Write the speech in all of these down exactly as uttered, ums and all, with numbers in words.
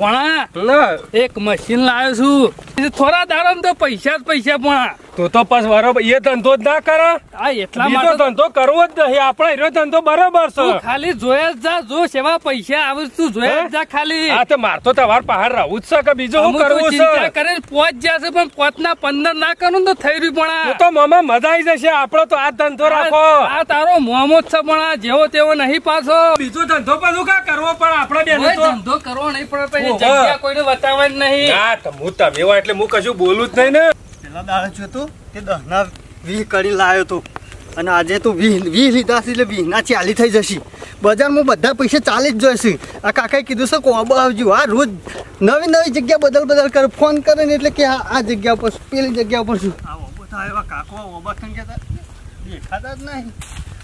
પણ એક મશીન લાવ્યો છું થોડા દાડા તો પૈસા જ પૈસા પણ તો તો બસ બરોબર એ ધંધો જ ના કરે આ એટલા માટે ધંધો કરવો જ નહીં આપણે એનો ધંધો બરોબર છે ખાલી જોયા જ જા જો સેવા પૈસા આવે તું જોયા જ જા ખાલી આ તો માર તો તમાર પહાડ રહું જ છે કે બીજું શું કરવું છે કરે પોચ જશે પણ પોચ ના પંદર ના કરું તો થઈ રહ્યું પણ તો મામા મજા આવી જશે આપડે તો આ ધંધો રાખો આ તારો મોમો જ છે પણ જેવો તેવો નહીં પાછો બીજો ધંધો પાછું કા કરવો પણ આપડે બેન તો ધંધો કરવો નહીં પડે જગ્યા કોઈને બતાવવા જ નહીં હા તો હું તમે એવા એટલે હું કશું બોલું જ નહીં ને પેલા દાડે છું તું તે દહના વીસ કરી લાવ્યો તું અને આજે તું વીસ વીસ લીધા છે એટલે વીસના ચાલી થઈ જશે બજારમાં બધા પૈસા ચાલી જ જોઈશે આ કાકાએ કીધું છે કોબો આવજો આ રોજ નવી નવી જગ્યા બદલ બદલ કરે ફોન કરે ને એટલે કે આ જગ્યા ઉપર પેલી જગ્યા ઉપર છું આ ઓબો થાય એવા કાકો ઓબા થઈને કહેતા દેખાતા જ નહીં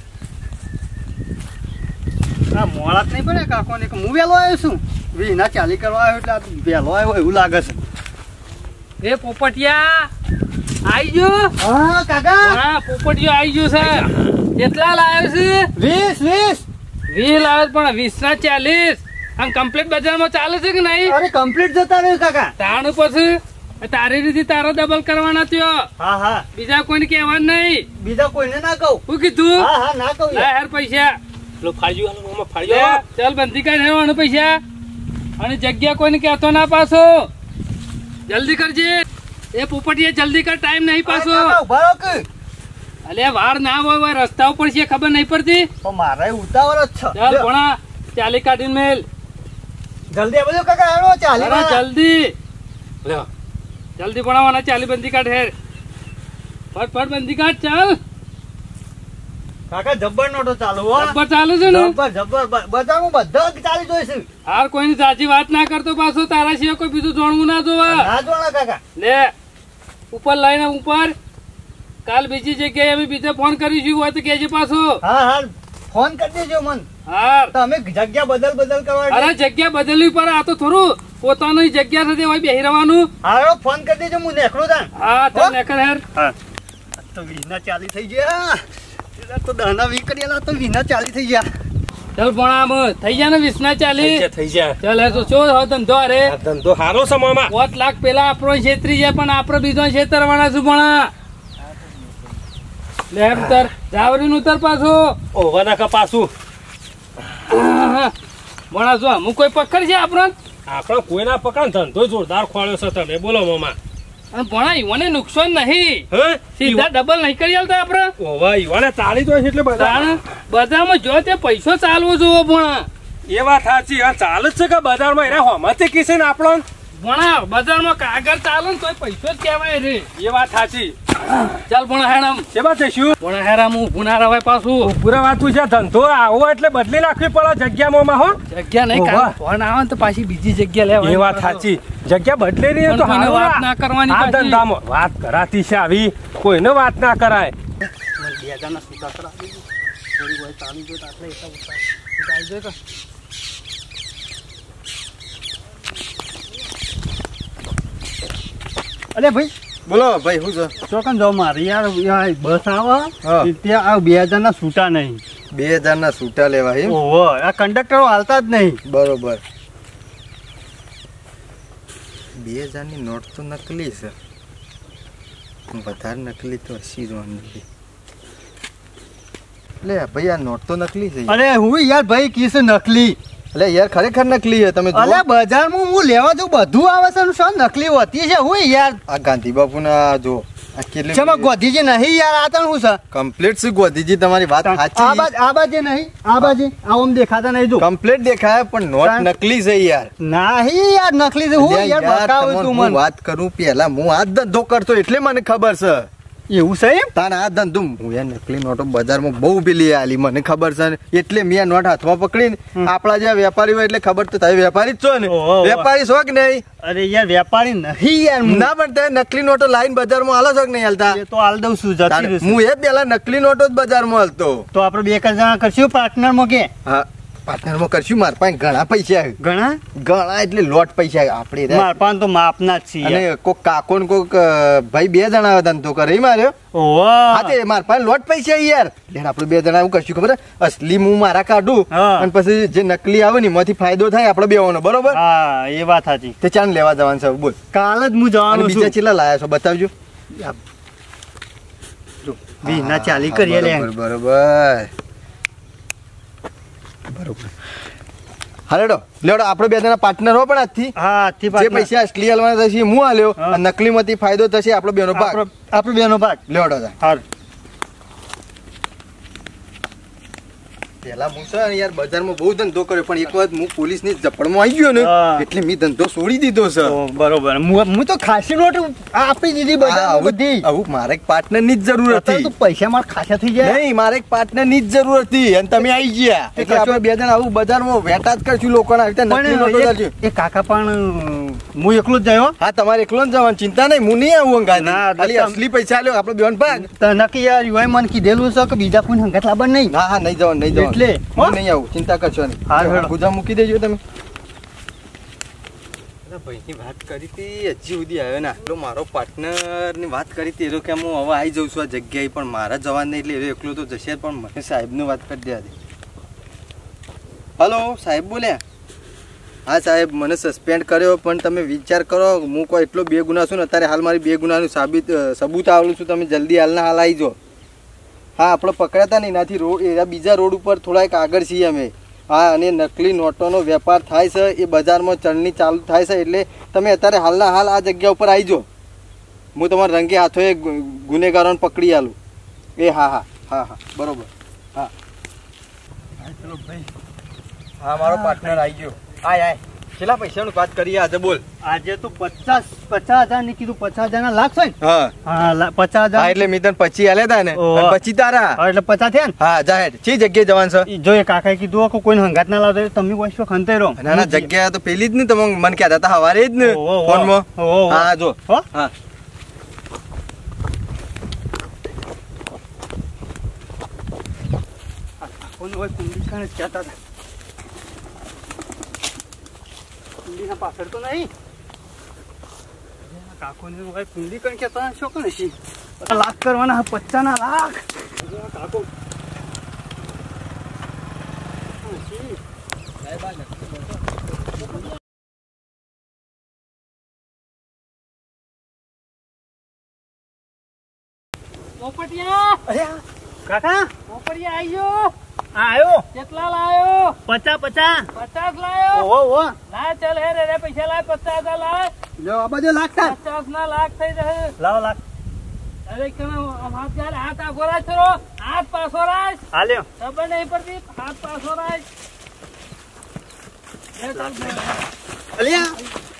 આ મોળા જ નહીં પડે કાકોને કે હું વહેલો આવ્યો છું વીસના ચાલી કરવા આવ્યો એટલે આ વહેલો આવ્યો એવું લાગે છે એ પોપટિયા આઈ ગયો હા કાકા હા પોપટિયો આઈ ગયો છે કેટલા લાવ્યો છે વીસ વીસ વીસ લાવ્યો પણ વીસ ના ચાલીસ આમ કમ્પ્લીટ બજારમાં ચાલે છે કે નહીં અરે કમ્પ્લીટ જતા રહ્યું કાકા તાણ પછી તારી રીતે તારો ડબલ કરવાના થયો હા હા બીજા કોઈને કહેવાનું નહીં બીજા કોઈને ના કહું શું કીધું હા હા ના કહું યાર પૈસા લો ફાડ્યો હાલો મામા ફાડ્યો ચાલ બંધી કાઢ હેવાનો પૈસા અને જગ્યા કોઈને કહેતો ના પાછો જલ્દી કરજે એ પોપટીએ જલ્દી કર ટાઈમ નહીં પાછો અલે વાર ના હોય રસ્તા ઉપર છે ખબર નહીં પડતી તો મારે ઉતાવળ જ છે ચાલ ભણા ચાલી કાઢીને મેલ જલ્દી બધું કાકા આવો ચાલી અરે જલ્દી લ્યો જલ્દી ભણાવવાના ચાલી બંધી કાઢ હેર ફટ ફટ બંધી કાઢ ચાલ કાકા જબ્બર નોટો ચાલુ હો જબ્બર ચાલુ છે ને જબ્બર જબ્બર બધામાં બધા ચાલી જોઈશે હાર કોઈની સાચી વાત ના કરતો પાછો તારા સિવાય કોઈ બીજું જોણવું ના જોવા ના જોણા કાકા લે ઉપર લઈને ઉપર કાલ બીજી જગ્યાએ અમે બીજે ફોન કરીશું હોય તો કેજે પાછો હા હા ફોન કરી દેજો મન હા તમે જગ્યા બદલ બદલ કરવા અરે જગ્યા બદલવી પડે આ તો થોડું પોતાની જગ્યા સાથે હોય બેહી રહેવાનું હા ફોન કરી દેજો હું નેકળો તા હા તો નેકળ હેર હા તો વીના ચાલી થઈ ગયા તો દહના વી કર્યા તો વીના ચાલી થઈ ગયા ચાલ ભણામ થઈ જાય ને વીસ ના ચાલી થઈ જાય ચાલ હે તો ચો ધંધો અરે ધંધો હારો છે મામા પાંચ લાખ પેલા આપણો છેતરી જાય પણ આપડે બીજો છેતરવાના છું ભણા લે ઉતર જાવરી ઉતર પાછો ઓવાના કા પાછું ભણા જો હું કોઈ પકડ છે આપણને આપણે કોઈ ના પકડ ધંધો જોરદાર ખોળ્યો છે તમે બોલો મામા અને ભણા ઈવને નુકસાન નહીં હે સીધા ડબલ નહીં કરી આલતા આપડે ઓવા ઈવાને તાળી તો એટલે બધા બજારમાં જો તે પૈસો ચાલવો જોવો ભણા એ વાત સાચી આ ચાલે જ છે કે બજારમાં એને હોમતે કીસે ને આપણો ભણા બજારમાં કાગળ ચાલે ને તોય પૈસો જ કહેવાય રે એ વાત સાચી ચાલ ભણા હેરામ કેવા થઈશું ભણા હેરામ હું ભૂના રવાય પાછું પૂરા વાતું છે ધંધો આવો એટલે બદલી નાખવી પડે જગ્યામાં હો જગ્યા નહીં કાલ ફોન આવે તો પાછી બીજી જગ્યા લેવા એ વાત સાચી જગ્યા બદલે રહી તો કોઈને વાત ના કરવાની આ ધંધામાં વાત કરાતી છે આવી કોઈને વાત ના કરાય બે હજારના સુધા કરા થોડી હોય ચાલી જો આટલે એટલા ઉતાર જાય તો અરે ભાઈ બોલો ભાઈ શું છે ચોકન જાવ મારે યાર બસ આવે ત્યાં આ બે હજાર ના છૂટા નહીં બે હજાર ના છૂટા લેવા એમ ઓહો આ કંડક્ટરો હાલતા જ નહીં બરોબર બે હજાર ની નોટ તો નકલી છે વધારે નકલી તો હસી જ નથી લે ભાઈ આ નોટ તો નકલી છે અરે હું યાર ભાઈ કીસ નકલી એટલે યાર ખરેખર નકલી છે તમે અલે બજારમાં હું લેવા જઉં બધું આવે છે શું નકલી હોતી છે હું યાર આ ગાંધી બાપુ ના જો આ કેટલી છે ગોધીજી નહીં યાર આ તને શું છે કમ્પ્લીટ છે ગોધીજી તમારી વાત સાચી આ બાજ આ બાજે નહીં આ બાજે આમ દેખાતા નહીં જો કમ્પ્લીટ દેખાય પણ નોટ નકલી છે યાર નહીં યાર નકલી છે હું યાર બતાવું તું મને વાત કરું પેલા હું આ ધંધો કરતો એટલે મને ખબર છે એવું છે એમ તાન આ ધંધો હું યાર નકલી નોટો બજારમાં બહુ પેલી આલી મને ખબર છે એટલે મેં નોટ હાથમાં પકડીને આપણા જેવા વેપારી હોય એટલે ખબર તો તમે વેપારી જ છો ને વેપારી છો કે નહીં અરે યાર વેપારી નહીં યાર ના પણ તમે નકલી નોટો લાઈન બજારમાં હાલો છો કે નહીં હાલતા એ તો હાલ દઉં છું જતી હું એ પેલા નકલી નોટો જ બજારમાં હાલતો તો આપણે બે જણા કરશું પાર્ટનર માં કે હા પાર્ટનરમાં કરશું મારા પાસે ઘણા પૈસા છે. ઘણા ઘણા એટલે લોટ પૈસા આપણે રે. માર પાન તો માપના જ છીએ. અને કોક કાકો ને કોક અ, ભાઈ બે જણા હતા ને તો કરે ઈ માર્યો. ઓહો હા તે મારા પાસે લોટ પૈસા છે યાર. એટલે આપણે બે જણા એવું કરશું ખબર છે? અસલી હું મારા કાઢું હા. અને પછી જે નકલી આવે ને એમાંથી ફાયદો થાય આપણે બેવાનો બરોબર. હા એ વાત સાચી. તે ચાંદ લેવા જવાનું છે બોલ. કાલ જ હું અને જવાનું બીજા છું. ચેટલા લાયા છો બતાવજો. વીસ ના ચાલી કરીએ લે. બરોબર બરોબર બરોબર. હાલેડો લેવડો આપણે બે જણા પાર્ટનર હો પણ આજથી હા આજથી જે પાછળ. પૈસા અસલી હાલવાના થશે હું હાલ્યો હા. અને નકલી માંથી ફાયદો થશે આપણો બેનો ભાગ. આપણો આપણો બેનો ભાગ. લેવડો જા. હાર પેલા હું છે ને યાર બજારમાં બહુ ધંધો કર્યો પણ એક વખત હું પોલીસ ની ઝપડમાં આવી ગયો ને હા. એટલે મેં ધંધો છોડી દીધો છે. તો બરોબર હું હું તો ખાસી નોટ આપી દીધી આ બધા આવું બધી. આવું મારે એક પાર્ટનર ની જ જરૂર અત્યારે તો હતી. પૈસા માર ખાસા થઈ જાય. નહીં મારે એક પાર્ટનર ની જ જરૂર હતી અને તમે આવી ગયા એટલે આપણે બે જણા આવું બજારમાં વેટા જ કરશું લોકોના આવી રીતે નકલી નોટો પણ કરશું. એ- એ કાકા પણ હું એકલો જ જયો. હા તમારે એકલો જ જવાનું ચિંતા નહીં હું નહીં આવું અંગાત. ના, ખાલી તમે- અસલી પૈસા લ્યો આપણો બેન ભાગ. તો નક્કી યાર યુવાએ મને કીધેલું છે કે બીજા કોઈ હંગાત લાવવાનું નહીં. હા હા નહીં જવાનું નહીં જવાનું એટલે, હો? હું નહીં આવું ચિંતા કરશો નહીં. હા, હેડો. ગુજા મૂકી દેજો તમે. ભાઈની વાત કરી હતી હજી સુધી આવ્યો ને આટલો મારો પાર્ટનર ની વાત કરી હતી એ કે હું હવે આવી જાઉં છું આ જગ્યાએ પણ મારા જવાનું નહીં એટલે એ એકલો તો જશે પણ મને સાહેબનું વાત કરી દે આજે. હલો સાહેબ બોલ્યા. હા સાહેબ મને સસ્પેન્ડ કર્યો પણ તમે વિચાર કરો હું કોઈ એટલો બે ગુના છું ને અત્યારે હાલ મારી બે ગુનાનું સાબિત અ, સબૂત આવેલું છું તમે જલ્દી હાલના હાલ આવી જાઓ. હા આપણે પકડાતા નહીં એનાથી રોડ એના બીજા રોડ ઉપર થોડા એક આગળ છીએ અમે. હા અને નકલી નોટોનો વેપાર થાય છે એ બજારમાં ચલણી ચાલુ થાય છે એટલે તમે અત્યારે હાલના હાલ આ જગ્યા ઉપર આવી જાઓ. હું તમારા રંગે હાથોએ ગુ- ગુનેગારોને પકડી આલું. એ હા હા હા હા બરોબર. હા ચલો ભાઈ હા મારો પાર્ટનર આવી ગયો. આય આય કેટલા પૈસાની વાત કરીએ આજે બોલ. આજે તો પચાસ પચાસ હજાર ની કીધું. પચાસ હજાર ના લાખ છે ને? હા હા લા- પચાસ હા હજાર એટલે મેં તને પછી આલ્યા તા ને ઓહો. અને પછી તારા. હા, એટલે પચાસ થયા ને? હા જાહેર છે જગ્યાએ જવાનું છે. ઈ જો એ કાકાએ કીધું કે કોઈને હંગાત ના લાવતો એટલે તમે કોઈ શોખ હંતાઈ રહો. ના ના જગ્યા તો પેલી જ ને તમે મને કહેતા હતા હવારે જ ને ઓહો, ઓહો. ફોનમાં. ઓહો, ઓહો. હા જો હો? હા કોઈને કોઈ કુંડી કાને જ કહેતા હતા. કુંડીના પાછળ તો નહીં. કાકોને કોઈ કુંડી કાને કહેતા હતા, શું કાને છે? લાખ કરવાના પચાસ ના લાખ. કાકો પોપટિયા અરે કાકા પોપટિયા આવી ગયો. આયો કેટલા લાયો? પચા પચા. પચાસ લાયો. ઓહો ઓહો. લાય ચાલ હે રે રે પૈસા લાય પચાસ હજાર લાય. જો આ બાજુ લાખ થાય. પચાસ ના લાખ થઈ જશે. લાવો લાખ. અરે કણો હાથ ચાલે હાથ આગો રાખ છોરો. હાથ પાછો રાખ. હાલ્યો. ખબર નહીં પડતી હાથ પાછો રાખ. એ ચાલ બે. અલ્યા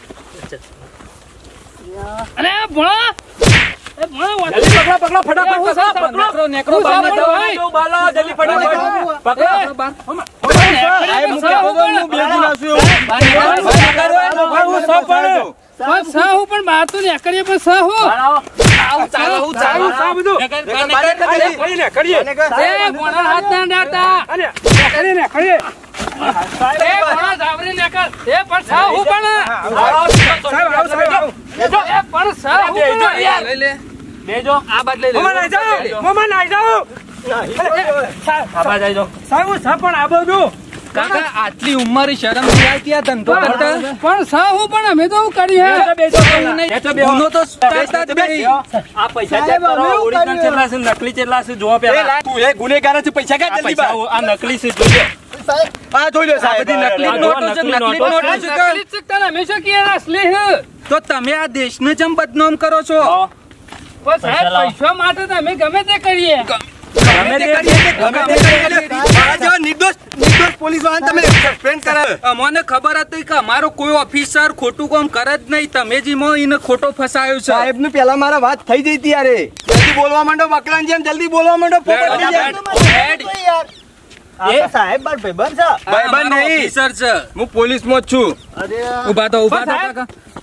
અરે ભોળા એ ભોળા જલ્દી પકડો પકડો ફટાફટ હું પકડો સાહેબ, પકડો નેકરો, નેકરો, હું સાહેબ, બાર પકડો, નેકરો, બાલો, જલ્દી ફટાફટ પકડો સાહેબ, હું કહેતો હતો ને, હું બે ગુના છું એવું. હું સૌ પણ પણ સહ હું પણ બહાર તો નીકળીએ પણ સહ હું ચાલો ચાલો ચાલો બધું કરીને કરીએ એ ભોળા હાથ ના ડાટા અને કરીને કરીએ એ ભોળા ઝાવરી નીકળ એ પણ સહ હું પણ સાહેબ આવો સાહેબ આવો એ પણ સહ હું પણ બેજો આ બાદ લઈ લે મમા નાઈ જાઓ મમા નાઈ જાઓ આ બાદ આવી જાઓ સાહેબ હું સા પણ આ બધું કાકા આટલી ઉંમર શરમ નહીં આવતી આ ધંધો કરતા પણ સહ હું પણ અમે તો હું કરી હે બેસો બેસો ગુનો તો કરતા જ નહીં. આ પૈસા ચેક કરો ઓરિજિનલ કેટલા છે નકલી કેટલા છે જોવા પેલા તું એ ગુનેગાર છે પૈસા ક્યાં આ જલ્દી પૈસા બાર. આ નકલી છે જોજો આ જોઈ લો આ સાહેબ બધી નકલી આ નોટો છે, નકલી નકલી નોટો નોટો છે. નકલી જ શકતા ને અમે શું કહીએ અસલી હે તો તમે આ દેશને જેમ બદનામ કરો છો. પણ સાહેબ પૈસા માટે તો અમે ગમે તે કરીએ ગમે તે કરીએ ગમે તે કરી લે. મારા જેવા નિર્દોષ નિર્દોષ પોલીસ વાળાને તમે સસ્પેન્ડ કરાવે. અમને ખબર હતી કે અમારો કોઈ ઓફિસર ખોટું કામ કરે જ નહીં. તમે જ એમાં એને ખોટો ફસાયો છે. સાહેબ નું પેલા મારા વાત થઈ જઈ હતી યાર. જલ્દી બોલવા માંડો બકરાની જેમ જલ્દી બોલવા માંડો પોપટની જેમ. આ તો સાહેબ બાર ભાઈબંધ છે. ભાઈબંધ અમારો નહીં. ઓફિસર છે. હું પોલીસ માં જ છું. અરે ઉભા તો ઉભા તો સાહેબ. કાકા.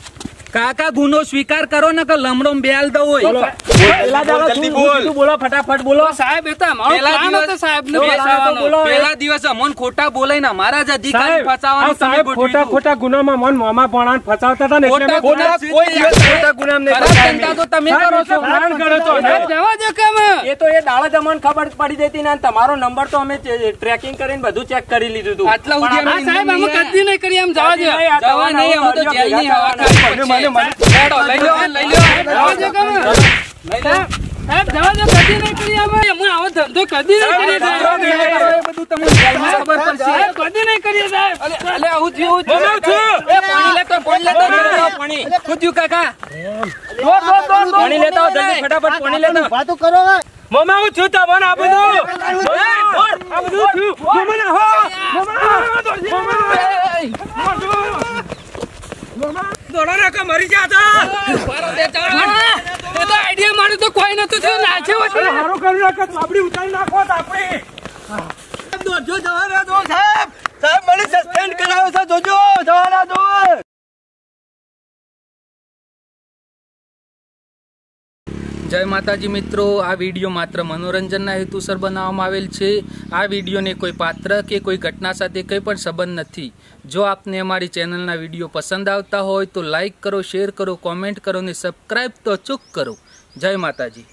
કાકા ગુનો સ્વીકાર કરો ને કે લમડો બેલ દો હોય પેલા દાડા શું કીધું બોલો ફટાફટ બોલો. સાહેબ એ તો અમારો પેલા પ્લાન હતો દિવસ- સાહેબને પેલા ફસાવાનો. તો બોલો. પેલા દિવસે અમોન ખોટા બોલાઈને અમારા જ અધિકારી સાહેબ, આ ફસાવાનું તમે સાહેબ ગોઠવ્યું ખોટા હતું. ખોટા ગુનામાં મન મોમાં પોણાને ફસાવતા હતા ને એટલે મેં ખોટા ખોટા કોઈ દિવસ ખોટા ગુનામાં નહીં ખરાબ ફસાવી. ધંધા તો તમે સાહેબ, કરો એટલે છો. પ્લાન કર્યો તો ને. સાહેબ, જવા દો કેમ એ તો એ દાડા જ અમને ખબર પડી જતી ને તમારો નંબર તો અમે ટ્રેકિંગ કરીને બધું ચેક કરી લીધું હતું. આટલા સુધી હા, અમે સાહેબ અમે કદી નહીં કરી એમ જવા દો નહીં, આ જવા નહીં, અમે તો તમારા જેલની હવા ભેગા ખાવી મને- મને- પડશે. હેડો, લઈ લો, લઈ લો. જવા દો કેમ સાહેબ સાહેબ, જવા દો કદી નહીં કરી અમે અમે આવો ધંધો કદી નહીં કરીએ સાહેબ. એ બધું તમને જેલમાં ખબર પડશે. સાહેબ કદી નહીં કરીએ સાહેબ. અલે, આવું થયું, આવું થયું. એ પાણી લેતો, પાણી લેતો, લેતો, પાણી. શું થયું, કાકા? પાણી લેતા આવો, જલ્દી ફટાફટ પાણી લેતા આવો. વાતો કરો હવે. મમ્મા હું છું તમને આ બધું આ બધું થયું મમ્મા હો મમ્મા દોડા નાખા મરી જાતા હા, એ તો આઈડિયા મારું તો કોઈ નતું થયું નાચે વચ્ચે. હારું કર્યું નાખા આપડી ઉતારી નાખો તો આપણે જોજો જવાના દો સાહેબ. સાહેબ મને સસ્પેન્ડ કરાવો છે. જોજો જવાના દો. જય માતાજી મિત્રો, આ વિડીયો માત્ર મનોરંજનના હેતુસર બનાવવામાં આવેલ છે. આ વિડીયોને કોઈ પાત્ર કે કોઈ ઘટના સાથે કંઈ પણ સંબંધ નથી. જો આપને અમારી ચેનલના વિડીયો પસંદ આવતા હોય તો લાઈક કરો, શેર કરો, કોમેન્ટ કરો અને સબસ્ક્રાઈબ તો અચૂક કરો. જય માતાજી.